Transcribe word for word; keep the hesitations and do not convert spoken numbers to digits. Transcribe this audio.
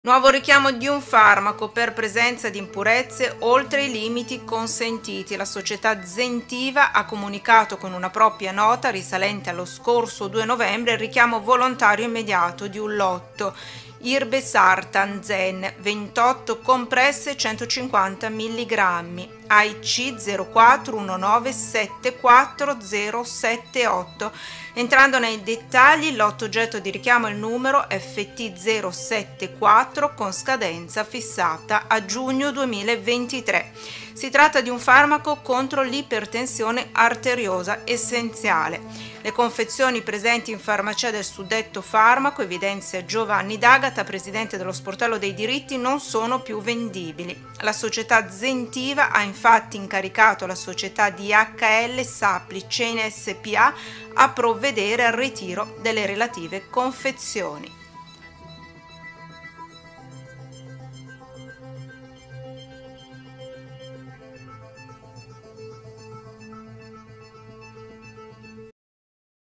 Nuovo richiamo di un farmaco per presenza di impurezze oltre i limiti consentiti. La società Zentiva ha comunicato con una propria nota risalente allo scorso due novembre il richiamo volontario immediato di un lotto Irbesartan Zen ventotto compresse centocinquanta milligrammi A I C zero quattro uno nove sette quattro zero sette otto. Entrando nei dettagli, il lotto oggetto di richiamo è il numero F T zero sette quattro con scadenza fissata a giugno duemilaventitré. Si tratta di un farmaco contro l'ipertensione arteriosa essenziale. Le confezioni presenti in farmacia del suddetto farmaco, evidenzia Giovanni D'Agata, presidente dello Sportello dei Diritti, non sono più vendibili. La società Zentiva ha infatti incaricato la società D H L Supply Chain S P A a provvedere al ritiro delle relative confezioni.